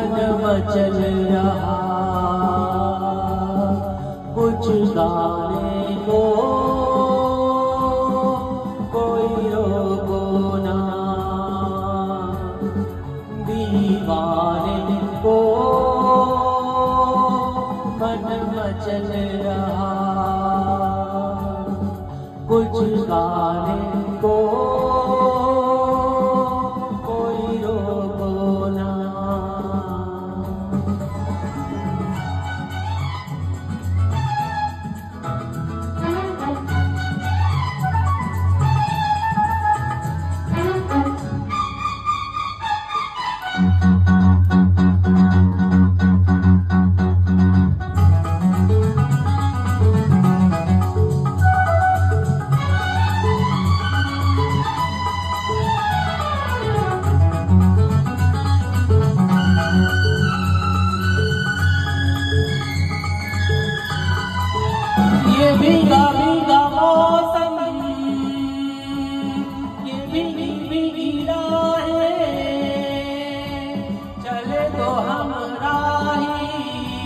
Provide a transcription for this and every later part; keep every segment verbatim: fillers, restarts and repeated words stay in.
मन मचल रहा कुछ गाने को कोई रोको ना, दीवाने को मन मचल रहा कुछ गाने को कोई रोको ना। ये भीगा भीगा मौसम, ये भीगी भीगी राहें, चले तो हम राही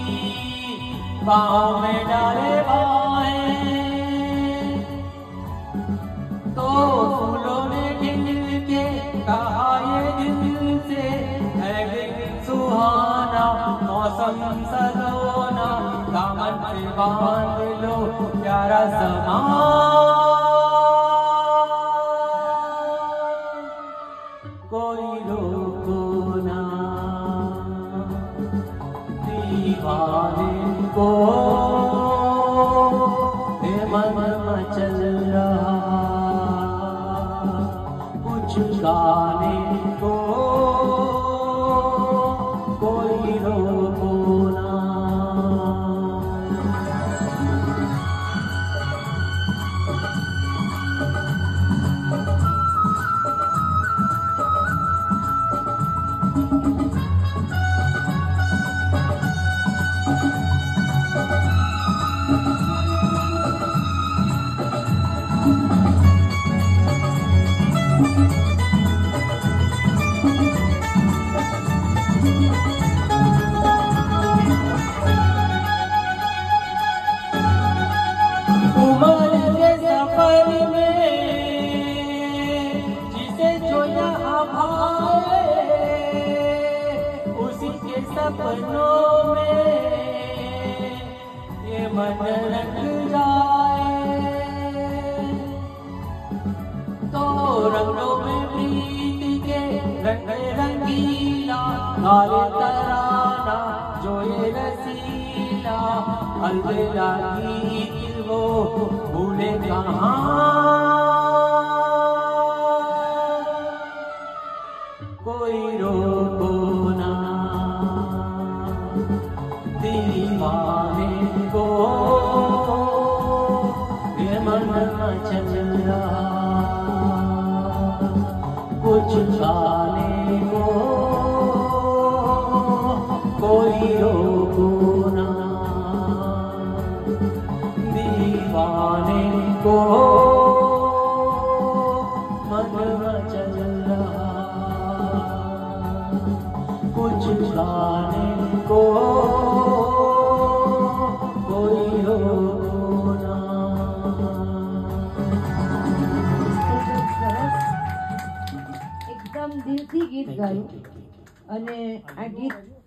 पाँव में डाले बाहें। तो फूलों ने खिल के कहा ये दिल से है सुहाना मौसम सलोना, दामन पे बांध लो प्यारा समा, कोई रोको ना, दीवाने को ये मन मचल रहा कुछ गाने को कोई रोको ना। उम्र के सफर में जिसे जो यहाँ भाए, उसी के सपनों में ये मन रंग जाए। तो रंगों में प्रीति के रंग रंगीला, काले तराना जो ये रसीला, अलबेला गीत वो भूले कहाँ, कोई रोको ना, दीवाने को ये मन मचल रहा कुछ गाने को कोई रोको ना, दीवाने को मन मचल रहा कुछ गाने को कोई रोको ना। एकदम દિલથી ગીત ગાયું અને આ ગીત